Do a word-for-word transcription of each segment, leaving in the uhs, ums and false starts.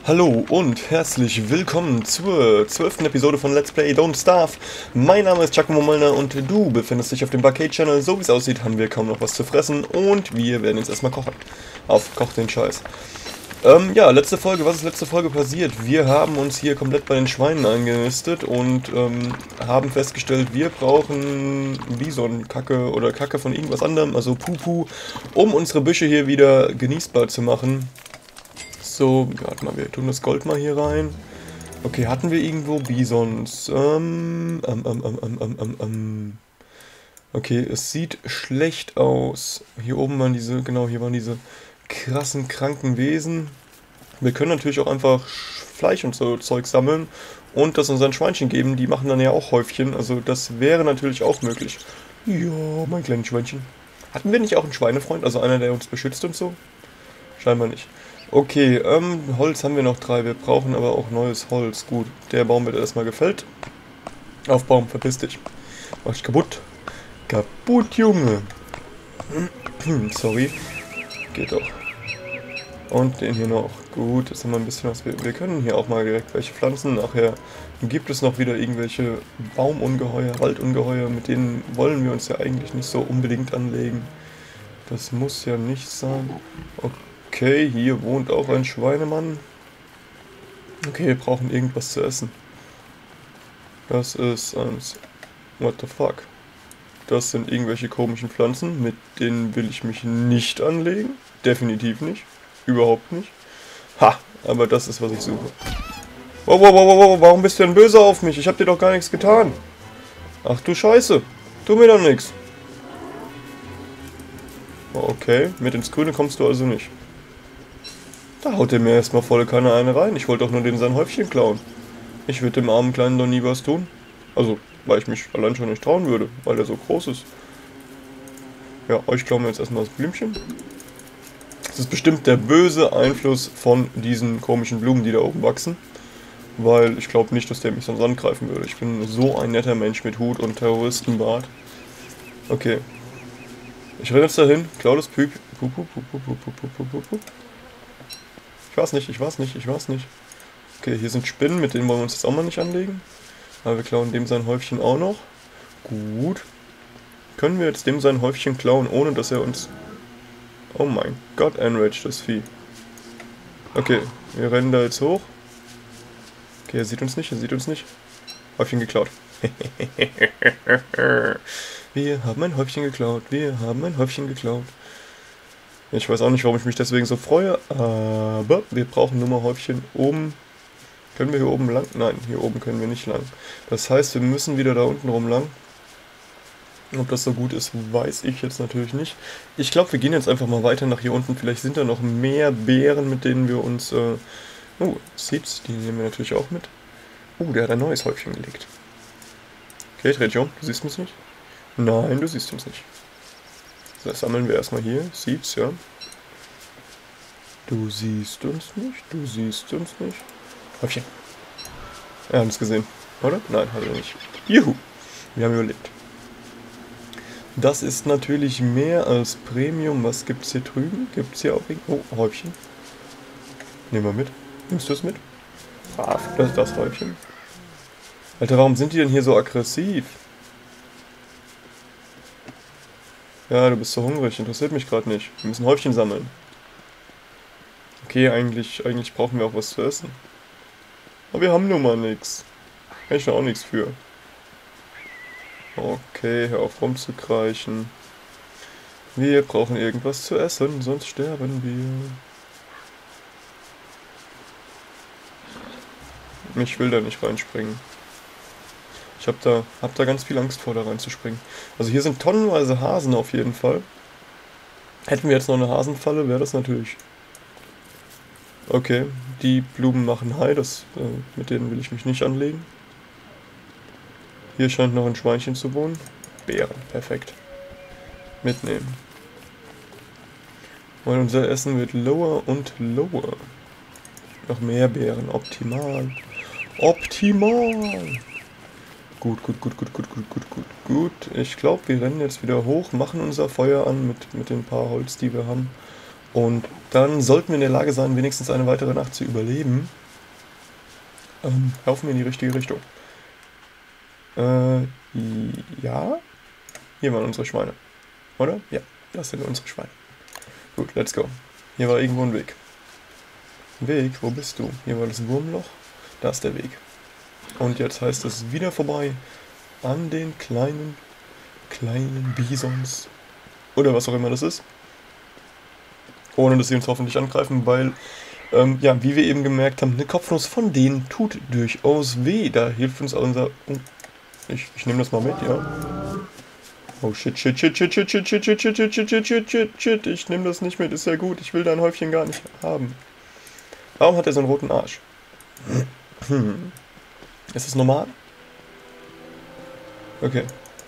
Hallo und herzlich willkommen zur zwölften Episode von Let's Play Don't Starve. Mein Name ist Giacomo Molnar und du befindest dich auf dem Barcade Channel. So wie es aussieht, haben wir kaum noch was zu fressen und wir werden jetzt erstmal kochen. Auf, koch den Scheiß. Ähm, ja, letzte Folge, was ist letzte Folge passiert? Wir haben uns hier komplett bei den Schweinen eingenistet und ähm, haben festgestellt, wir brauchen Bison-Kacke oder Kacke von irgendwas anderem, also Pupu, um unsere Büsche hier wieder genießbar zu machen. So, warte mal, wir tun das Gold mal hier rein. Okay, hatten wir irgendwo Bisons? Ähm, ähm, ähm, ähm, ähm, ähm, ähm, ähm. Okay, es sieht schlecht aus. Hier oben waren diese, genau, hier waren diese krassen, kranken Wesen. Wir können natürlich auch einfach Fleisch und so Zeug sammeln und das unseren Schweinchen geben. Die machen dann ja auch Häufchen, also das wäre natürlich auch möglich. Ja, mein kleines Schweinchen. Hatten wir nicht auch einen Schweinefreund, also einer, der uns beschützt und so? Scheinbar nicht. Okay, ähm, Holz haben wir noch drei, wir brauchen aber auch neues Holz. Gut, der Baum wird erstmal gefällt. Auf Baum, verpiss dich. Mach ich kaputt. Kaputt, Junge. Sorry. Geht doch. Und den hier noch. Gut, jetzt haben wir ein bisschen was. Wir, wir können hier auch mal direkt welche pflanzen. Nachher gibt es noch wieder irgendwelche Baumungeheuer, Waldungeheuer. Mit denen wollen wir uns ja eigentlich nicht so unbedingt anlegen. Das muss ja nicht sein. Okay. Okay, hier wohnt auch ein Schweinemann. Okay, wir brauchen irgendwas zu essen. Das ist eins. What the fuck? Das sind irgendwelche komischen Pflanzen, mit denen will ich mich nicht anlegen. Definitiv nicht. Überhaupt nicht. Ha, aber das ist, was ich suche. Wow, wow, wow, wow, warum bist du denn böse auf mich? Ich hab dir doch gar nichts getan. Ach du Scheiße. Tu mir doch nichts. Okay, mit ins Grüne kommst du also nicht. Da haut er mir erstmal volle Kanne eine rein. Ich wollte doch nur dem sein Häufchen klauen. Ich würde dem armen Kleinen doch nie was tun. Also, weil ich mich allein schon nicht trauen würde, weil er so groß ist. Ja, euch klauen wir jetzt erstmal das Blümchen. Das ist bestimmt der böse Einfluss von diesen komischen Blumen, die da oben wachsen. Weil ich glaube nicht, dass der mich sonst angreifen würde. Ich bin so ein netter Mensch mit Hut und Terroristenbart. Okay. Ich renne jetzt dahin, klau das Püp. Pup, pup, pup, pup, pup, pup, pup, pup, pup. Ich weiß nicht, ich weiß nicht, ich weiß nicht. Okay, hier sind Spinnen, mit denen wollen wir uns jetzt auch mal nicht anlegen. Aber wir klauen dem sein Häufchen auch noch. Gut. Können wir jetzt dem sein Häufchen klauen, ohne dass er uns... Oh mein Gott, enraged das Vieh. Okay, wir rennen da jetzt hoch. Okay, er sieht uns nicht, er sieht uns nicht. Häufchen geklaut. Wir haben ein Häufchen geklaut, wir haben ein Häufchen geklaut. Ich weiß auch nicht, warum ich mich deswegen so freue, aber wir brauchen nur mal Häufchen oben. Können wir hier oben lang? Nein, hier oben können wir nicht lang. Das heißt, wir müssen wieder da unten rum lang. Ob das so gut ist, weiß ich jetzt natürlich nicht. Ich glaube, wir gehen jetzt einfach mal weiter nach hier unten. Vielleicht sind da noch mehr Beeren, mit denen wir uns... Äh oh, Seeds, die nehmen wir natürlich auch mit. Oh, der hat ein neues Häufchen gelegt. Okay, dreh um, du siehst uns nicht? Nein, du siehst uns nicht. Das sammeln wir erstmal hier. Seeds, ja. Du siehst uns nicht, du siehst uns nicht. Häufchen. Er hat uns gesehen, oder? Nein, hat er nicht. Juhu, wir haben überlebt. Das ist natürlich mehr als Premium. Was gibt's hier drüben? Gibt's hier auch irgendwo? Oh, Häufchen. Nehmen wir mit. Nimmst du es mit? Ah, das ist das Häufchen. Alter, warum sind die denn hier so aggressiv? Ja, du bist so hungrig, interessiert mich gerade nicht. Wir müssen Häufchen sammeln. Okay, eigentlich, eigentlich brauchen wir auch was zu essen. Aber wir haben nun mal nichts. Kann ich da auch nichts für. Okay, hör auf rumzukreischen. Wir brauchen irgendwas zu essen, sonst sterben wir. Ich will da nicht reinspringen. Ich hab da, hab da ganz viel Angst vor, da reinzuspringen. Also hier sind tonnenweise Hasen auf jeden Fall. Hätten wir jetzt noch eine Hasenfalle, wäre das natürlich... Okay, die Blumen machen Hai, das, äh, mit denen will ich mich nicht anlegen. Hier scheint noch ein Schweinchen zu wohnen. Beeren, perfekt. Mitnehmen. Weil unser Essen wird lower und lower. Noch mehr Beeren, optimal. Optimal! Gut, gut, gut, gut, gut, gut, gut, gut, gut. Ich glaube, wir rennen jetzt wieder hoch, machen unser Feuer an mit, mit den paar Holz, die wir haben. Und dann sollten wir in der Lage sein, wenigstens eine weitere Nacht zu überleben. Ähm, laufen wir in die richtige Richtung. Äh, ja. Hier waren unsere Schweine. Oder? Ja, das sind unsere Schweine. Gut, let's go. Hier war irgendwo ein Weg. Weg, wo bist du? Hier war das Wurmloch. Da ist der Weg. Und jetzt heißt es wieder vorbei an den kleinen, kleinen Bisons. Oder was auch immer das ist. Ohne dass sie uns hoffentlich angreifen, weil, ähm, ja, wie wir eben gemerkt haben, eine Kopfnuss von denen tut durchaus weh. Da hilft uns unser... Oh, ich, ich nehme das mal mit, ja. Oh shit, shit, shit, shit, shit, shit, shit, shit, shit, shit, shit, shit, shit, shit, shit. Ich nehme das nicht mit, ist ja gut. Ich will dein Häufchen gar nicht haben. Warum hat er so einen roten Arsch? Hm. Ist das normal? Okay.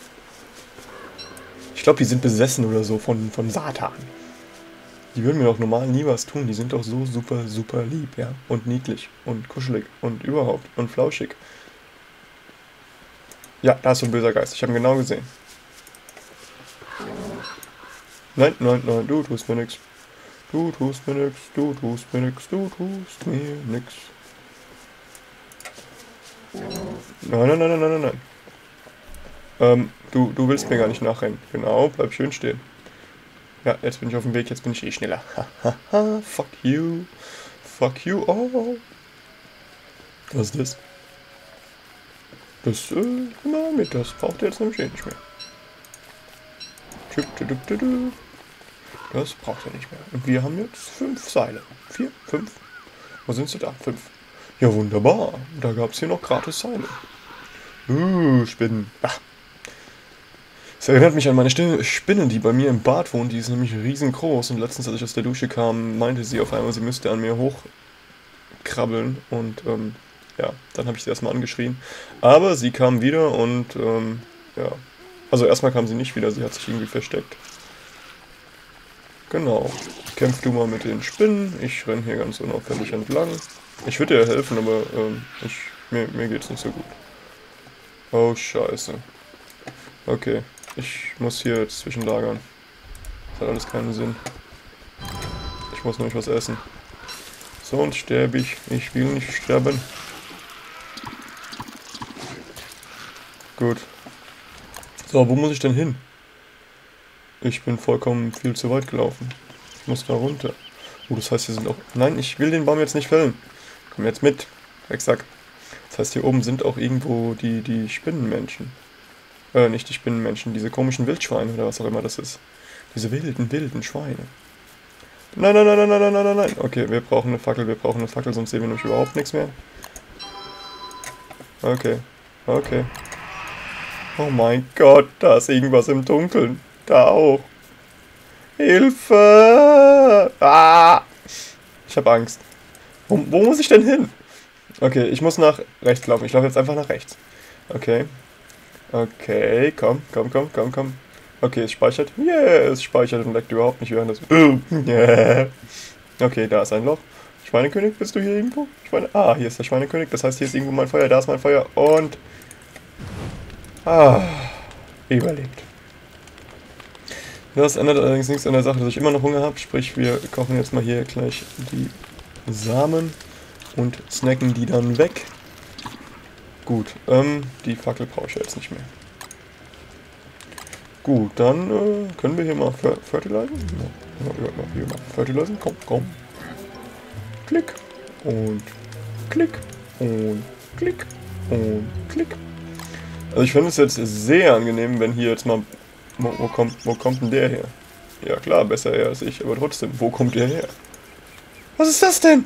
Ich glaube, die sind besessen oder so von, von Satan. Die würden mir doch normal nie was tun. Die sind doch so super, super lieb, ja. Und niedlich und kuschelig und überhaupt und flauschig. Ja, da ist so ein böser Geist. Ich habe ihn genau gesehen. Nein, nein, nein, du tust mir nix. Du tust mir nix, du tust mir nix, du tust mir nix. Nein, nein, nein, nein, nein, nein. Ähm, du, du willst mir gar nicht nachrennen. Genau, bleib schön stehen. Ja, jetzt bin ich auf dem Weg, jetzt bin ich eh schneller. Hahaha, fuck you. Fuck you all. Was ist das? Das, äh, na, mit, das braucht er jetzt nämlich eh nicht mehr. Das braucht er nicht mehr. Und wir haben jetzt fünf Seile. Vier? Fünf? Wo sind sie da? Fünf. Ja, wunderbar. Da gab es hier noch gratis Seile. Uh, Spinnen. Ach. Das erinnert mich an meine Spinne, die bei mir im Bad wohnt. Die ist nämlich riesengroß. Und letztens, als ich aus der Dusche kam, meinte sie auf einmal, sie müsste an mir hochkrabbeln. Und, ähm, ja, dann habe ich sie erstmal angeschrien. Aber sie kam wieder und, ähm, ja. Also erstmal kam sie nicht wieder, sie hat sich irgendwie versteckt. Genau. Kämpf du mal mit den Spinnen. Ich renne hier ganz unauffällig entlang. Ich würde dir helfen, aber ähm, ich, mir, mir geht's nicht so gut. Oh, scheiße. Okay, ich muss hier jetzt zwischenlagern. Das hat alles keinen Sinn. Ich muss nämlich was essen. Sonst sterbe ich. Ich will nicht sterben. Gut. So, wo muss ich denn hin? Ich bin vollkommen viel zu weit gelaufen. Ich muss da runter. Oh, das heißt, hier sind auch... Nein, ich will den Baum jetzt nicht fällen. Komm jetzt mit. Exakt. Das heißt, hier oben sind auch irgendwo die, die Spinnenmenschen. Äh, nicht die Spinnenmenschen, diese komischen Wildschweine oder was auch immer das ist. Diese wilden, wilden Schweine. Nein, nein, nein, nein, nein, nein, nein, nein, nein. Okay, wir brauchen eine Fackel, wir brauchen eine Fackel, sonst sehen wir nämlich überhaupt nichts mehr. Okay, okay. Oh mein Gott, da ist irgendwas im Dunkeln. Da auch. Hilfe! Ah! Ich habe Angst. Wo, wo muss ich denn hin? Okay, ich muss nach rechts laufen. Ich laufe jetzt einfach nach rechts. Okay. Okay, komm, komm, komm, komm, komm. Okay, es speichert. Yeah, es speichert und leckt überhaupt nicht während das... Yeah. Okay, da ist ein Loch. Schweinekönig, bist du hier irgendwo? Schweine... Ah, hier ist der Schweinekönig. Das heißt, hier ist irgendwo mein Feuer. Da ist mein Feuer. Und... Ah, überlebt. Das ändert allerdings nichts an der Sache, dass ich immer noch Hunger habe. Sprich, wir kochen jetzt mal hier gleich die Samen und snacken die dann weg. Gut, ähm, die Fackel brauche ich ja jetzt nicht mehr. Gut, dann äh, können wir hier mal fer fertilizen. Ja, ja, ja, hier mal fertilizen. Komm, komm. Klick und klick und klick und klick. Also ich finde es jetzt sehr angenehm, wenn hier jetzt mal... Wo, wo, kommt, wo kommt denn der her? Ja klar, besser er als ich, aber trotzdem, wo kommt der her? Was ist das denn?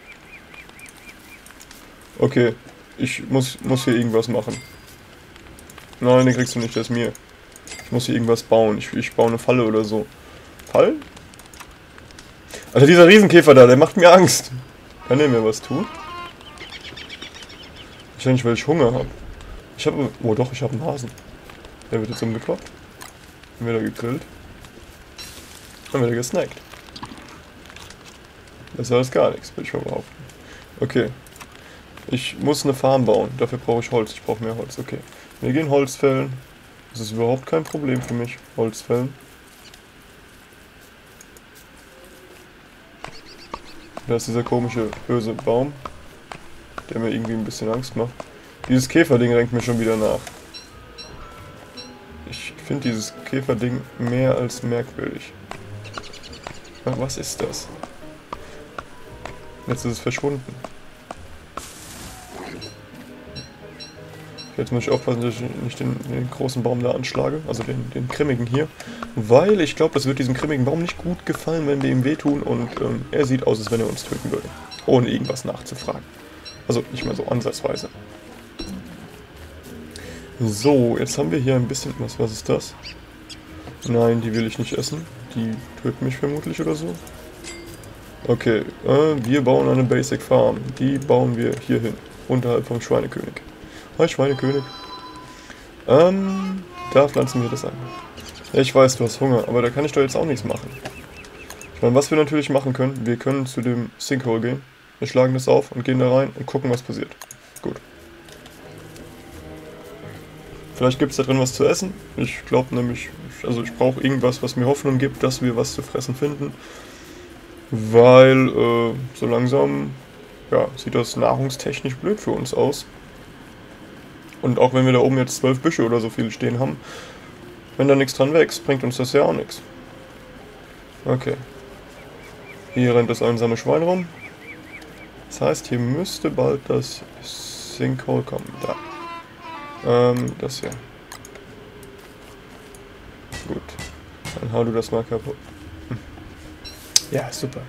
Okay, ich muss, muss hier irgendwas machen. Nein, den kriegst du nicht, der ist mir. Ich muss hier irgendwas bauen, ich, ich baue eine Falle oder so. Fallen? Alter, dieser Riesenkäfer da, der macht mir Angst. Kann der mir was tun? Wahrscheinlich, weil ich Hunger habe. Ich habe... Oh doch, ich habe einen Hasen. Der wird jetzt umgekloppt. Dann wird er gegrillt. Dann wird er gesnackt. Besser als gar nichts, würde ich mal behaupten. Okay. Ich muss eine Farm bauen. Dafür brauche ich Holz. Ich brauche mehr Holz. Okay. Wir gehen Holz fällen. Das ist überhaupt kein Problem für mich. Holz fällen. Da ist dieser komische, böse Baum, der mir irgendwie ein bisschen Angst macht. Dieses Käferding rennt mir schon wieder nach. Ich finde dieses Käferding mehr als merkwürdig. Ach, was ist das? Jetzt ist es verschwunden. Jetzt muss ich aufpassen, dass ich nicht den, den großen Baum da anschlage, also den, den grimmigen hier. Weil ich glaube, das wird diesem grimmigen Baum nicht gut gefallen, wenn wir ihm wehtun und ähm, er sieht aus, als wenn er uns töten würde. Ohne irgendwas nachzufragen. Also nicht mal so ansatzweise. So, jetzt haben wir hier ein bisschen... Was, was ist das? Nein, die will ich nicht essen. Die töten mich vermutlich oder so. Okay, äh, wir bauen eine Basic Farm. Die bauen wir hier hin. Unterhalb vom Schweinekönig. Hi Schweinekönig. Ähm, da pflanzen wir das an. Ja, ich weiß, du hast Hunger, aber da kann ich doch jetzt auch nichts machen. Ich meine, was wir natürlich machen können, wir können zu dem Sinkhole gehen. Wir schlagen das auf und gehen da rein und gucken, was passiert. Gut. Vielleicht gibt es da drin was zu essen. Ich glaube nämlich, also ich brauche irgendwas, was mir Hoffnung gibt, dass wir was zu fressen finden. Weil, äh, so langsam, ja, sieht das nahrungstechnisch blöd für uns aus. Und auch wenn wir da oben jetzt zwölf Büsche oder so viele stehen haben, wenn da nichts dran wächst, bringt uns das ja auch nichts. Okay. Hier rennt das einsame Schwein rum. Das heißt, hier müsste bald das Sinkhole kommen. Da. Ähm, das hier. Gut. Dann hau du das mal kaputt. Hm. Ja, super.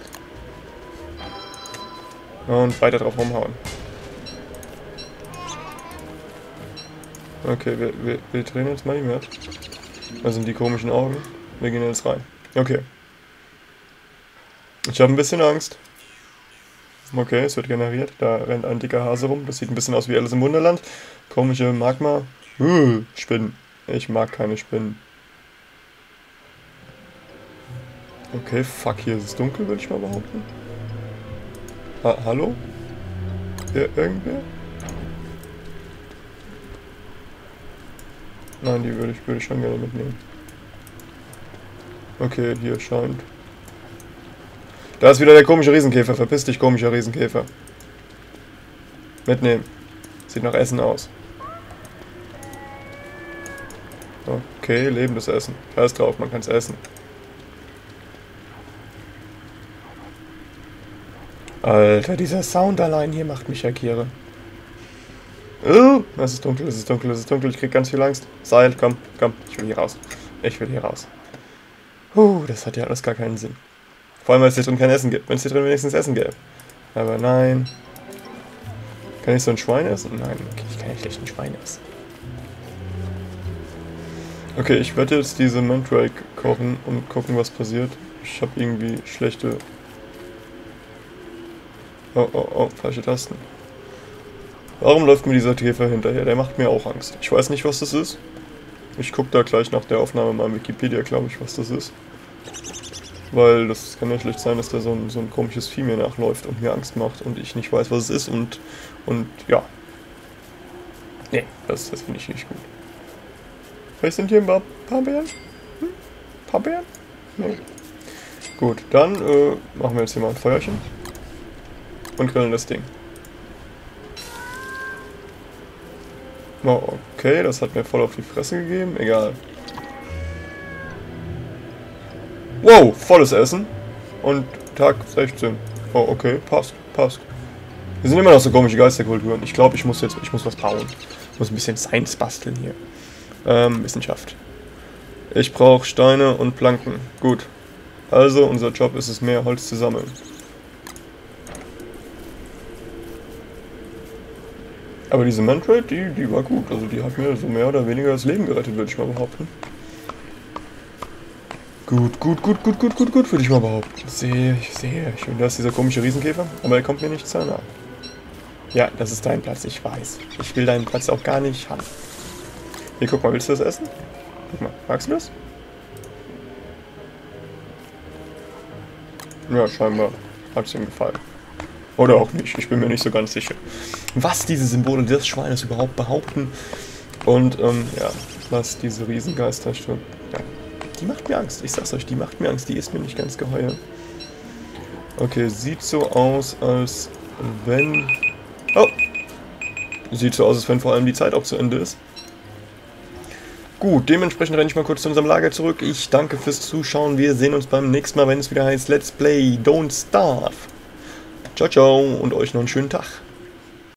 Und weiter drauf rumhauen. Okay, wir, wir, wir drehen jetzt mal die Map. Da sind die komischen Augen. Wir gehen jetzt rein. Okay. Ich habe ein bisschen Angst. Okay, es wird generiert. Da rennt ein dicker Hase rum. Das sieht ein bisschen aus wie Alice im Wunderland. Komische Magma. Uh, Spinnen. Ich mag keine Spinnen. Okay, fuck, hier ist es dunkel, würde ich mal behaupten. Ha hallo? Ir irgendwer? Nein, die würde ich, würde ich schon gerne mitnehmen. Okay, hier scheint. Da ist wieder der komische Riesenkäfer. Verpiss dich, komischer Riesenkäfer. Mitnehmen. Sieht nach Essen aus. Okay, lebendes Essen. Da ist drauf, man kann es essen. Alter, dieser Sound allein hier macht mich schockiere. Oh, es ist dunkel, es ist dunkel, es ist dunkel. Ich krieg ganz viel Angst. Seil, komm, komm. Ich will hier raus. Ich will hier raus. Uh, das hat ja alles gar keinen Sinn. Vor allem, weil es hier drin kein Essen gibt. Wenn es hier drin wenigstens Essen gäbe. Aber nein. Kann ich so ein Schwein essen? Nein, okay, ich kann ja schlecht ein Schwein essen. Okay, ich werde jetzt diese Mandrake kochen und gucken, was passiert. Ich habe irgendwie schlechte... Oh, oh, oh, falsche Tasten. Warum läuft mir dieser Käfer hinterher? Der macht mir auch Angst. Ich weiß nicht, was das ist. Ich gucke da gleich nach der Aufnahme mal in Wikipedia, glaube ich, was das ist. Weil das kann ja schlecht sein, dass da so ein, so ein komisches Vieh mir nachläuft und mir Angst macht und ich nicht weiß, was es ist und, und ja. Nee, das, das finde ich nicht gut. Vielleicht sind hier ein paar, paar Bären? Hm? Paar Bären? Nee. Gut, dann äh, machen wir jetzt hier mal ein Feuerchen. Und grillen das Ding. Oh, okay, das hat mir voll auf die Fresse gegeben. Egal. Wow, volles Essen. Und Tag sechzehn. Oh, okay, passt, passt. Wir sind immer noch so komische Geisterkulturen. Ich glaube, ich muss jetzt, ich muss was bauen. Ich muss ein bisschen Science basteln hier. Ähm, Wissenschaft. Ich brauche Steine und Planken. Gut. Also, unser Job ist es, mehr Holz zu sammeln. Aber diese Mandrake, die, die war gut. Also die hat mir so mehr oder weniger das Leben gerettet, würde ich mal behaupten. Gut, gut, gut, gut, gut, gut, gut, würde ich mal behaupten. Sehr, sehr schön. Da ist dieser komische Riesenkäfer, aber er kommt mir nicht zu nah. Ja, das ist dein Platz, ich weiß. Ich will deinen Platz auch gar nicht haben. Hier, guck mal, willst du das essen? Guck mal, magst du das? Ja, scheinbar hat es ihm gefallen. Oder auch nicht, ich bin mir nicht so ganz sicher. Was diese Symbole des Schweines überhaupt behaupten. Und, ähm, ja, was diese Riesengeister stimmt. Ja, die macht mir Angst, ich sag's euch, die macht mir Angst, die ist mir nicht ganz geheuer. Okay, sieht so aus, als wenn... Oh! Sieht so aus, als wenn vor allem die Zeit auch zu Ende ist. Gut, dementsprechend renne ich mal kurz zu unserem Lager zurück. Ich danke fürs Zuschauen. Wir sehen uns beim nächsten Mal, wenn es wieder heißt Let's Play Don't Starve. Ciao, ciao und euch noch einen schönen Tag.